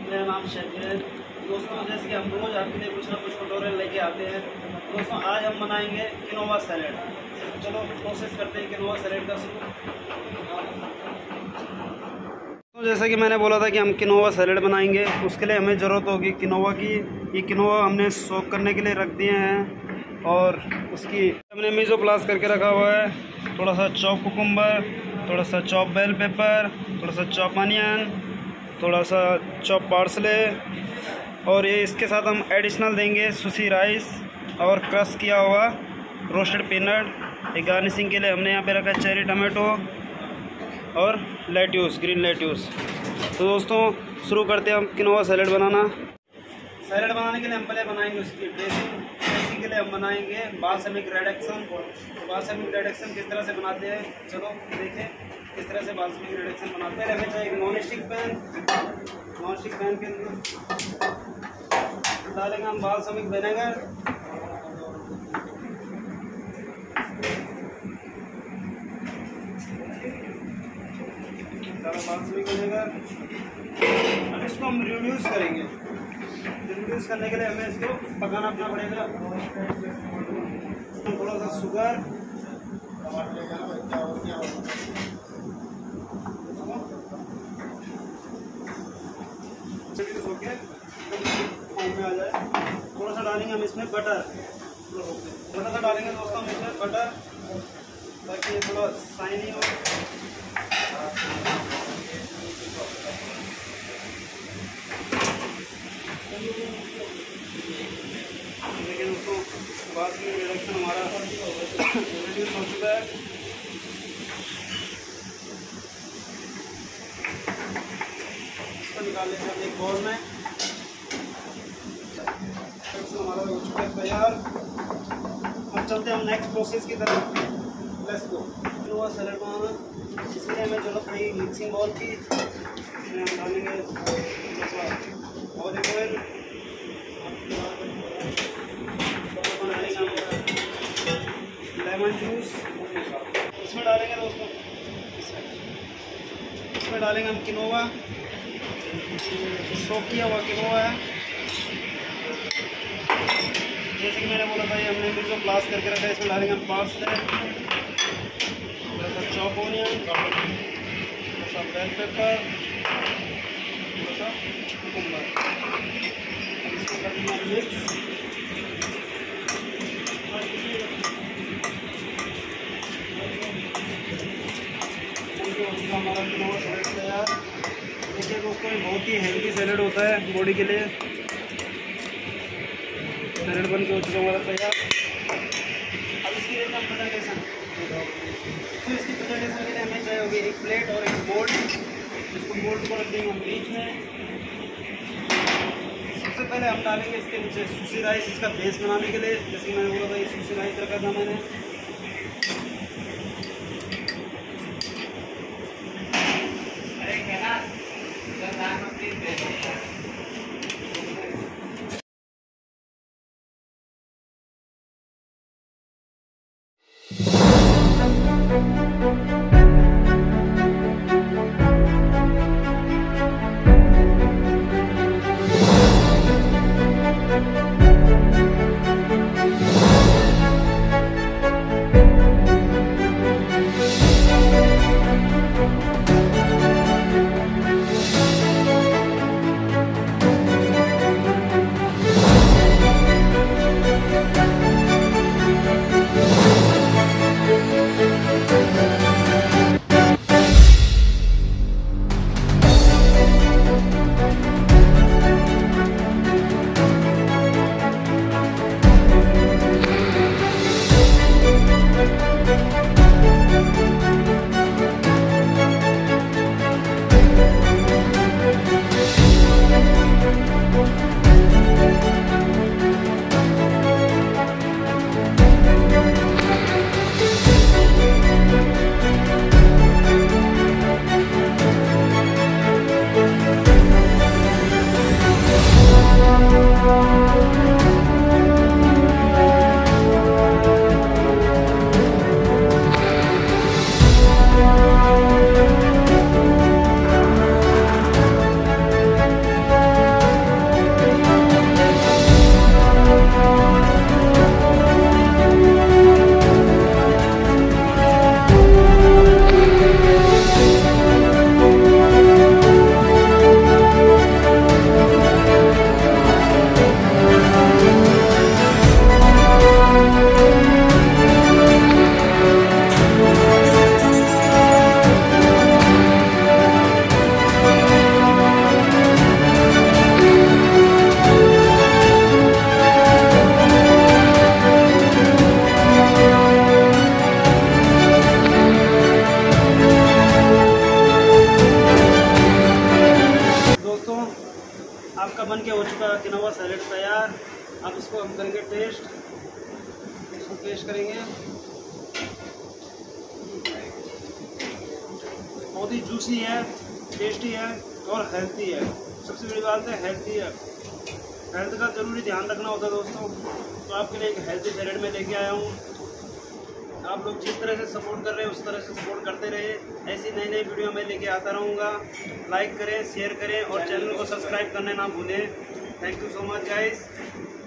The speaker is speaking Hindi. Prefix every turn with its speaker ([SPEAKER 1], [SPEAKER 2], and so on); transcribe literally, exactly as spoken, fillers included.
[SPEAKER 1] मेरा नाम शेख है। दोस्तों, जैसे कि हम रोज़ आपके लिए कुछ ना कुछ ट्यूटोरियल लेके आते हैं। दोस्तों, आज हम बनाएंगे किनोवा सैलेड। चलो प्रोसेस करते हैं किनोवा सैलेड का शुरू। तो जैसा कि मैंने बोला था कि हम किनोवा सैलेड बनाएंगे, उसके लिए हमें ज़रूरत होगी किनोवा की। ये किनोवा हमने सोक करने के लिए रख दिए हैं और उसकी हमने मीज़ोप्लास्ट करके रखा हुआ है। थोड़ा सा चॉप कुकुम्बर, थोड़ा सा चॉप बेल पेपर, थोड़ा सा चॉप अनियन, थोड़ा सा चॉप पार्सले, और ये इसके साथ हम एडिशनल देंगे सुशी राइस और क्रश किया हुआ रोस्टेड पीनट। एक गार्निशिंग के लिए हमने यहाँ पे रखा है चेरी टमाटो और लेट्यूस, ग्रीन लेट्यूस। तो दोस्तों शुरू करते हैं हम किनोवा सैलेड बनाना। सैलेड बनाने के लिए हम पहले बनाएंगे उसकी ड्रेसिंग। ड्रेसिंग के लिए हम बनाएंगे बालसमिक रेडक्शन। तो बालसमिक रेडक्शन किस तरह से बनाते हैं, चलो देखें किस तरह से बालसमिक रेडक्शन बनाते हैं। हमें चाहिए non stick pan. Non stick pan के अंदर डालेंगे हम बालसमिक विनेगर, बालसमिक विनेगर। अब इसको हम रिड्यूस करेंगे। रिड्यूस करने के लिए हमें इसको पकाना अपना पड़ेगा। थोड़ा सा शुगर, में आ जाए। थोड़ा सा डालेंगे हम इसमें बटर। थोड़ा सा डालेंगे दोस्तों हम इसमें बटर, ताकि ये थोड़ा शाइनी हो। देखिए दोस्तों, बाद में रिडक्शन हमारा रिड्यूस हो चुका है। इसको निकाल लेते हैं एक बाउल में। हमारा हो चुका है तैयार। अब चलते हैं हम नेक्स्ट प्रोसेस की तरफ। Let's go. किनोवा सैलेड बनाना, इसलिए हमें जरूरत पड़ी मिक्सिंग बाउल की। इसमें हम डालेंगे ऑलिव ऑयल, लेमन जूस। इसमें डालेंगे दोस्तों, इसमें डालेंगे हम किनोवा, सोक किया हुआ किनोवा है। जैसे कि मैंने बोला था, ये हमने मीज़ोप्लास्ट करके रखा है। इसमें डालेंगे हम पार्सले, थोड़ा सा चॉप ऑनियन, थोड़ा सा बेल पेपर, थोड़ा सा कुकुम्बर। इसको करेंगे हम मिक्स। हमारा किनोवा सैलेड तैयार। देखिए दोस्तों, ये बहुत ही हेल्दी सैलेड होता है बॉडी के लिए। सैलेड बन के हो चुका हमारा तैयार। अब इसकी हम प्रेजेंटेशन, तो इसकी प्रेजेंटेशन के लिए हमें चाहिए होगी एक प्लेट और एक बोल्ट। इसको बोल्ट को रख देंगे हम बीच में। सबसे पहले हम डालेंगे इसके नीचे सुशी राइस, इसका बेस बनाने के लिए। जैसे कि मैंने बोला था, ये सुशी राइस रखा था मैंने। आपका बन के हो चुका किनोवा सैलेड तैयार। अब इसको हम करेंगे टेस्ट, इसको टेस्ट करेंगे। बहुत ही जूसी है, टेस्टी है और हेल्थी है। सबसे बड़ी बात है हेल्थी है। हेल्थ का ज़रूरी ध्यान रखना होता है दोस्तों, तो आपके लिए एक हेल्थी सैलेड में लेके आया हूँ। आप लोग जिस तरह से सपोर्ट कर रहे हैं उस तरह से सपोर्ट करते रहे। ऐसी नई नई वीडियो मैं लेके आता रहूँगा। लाइक करें, शेयर करें और चैनल को सब्सक्राइब करने ना भूलें। Thank you so much guys.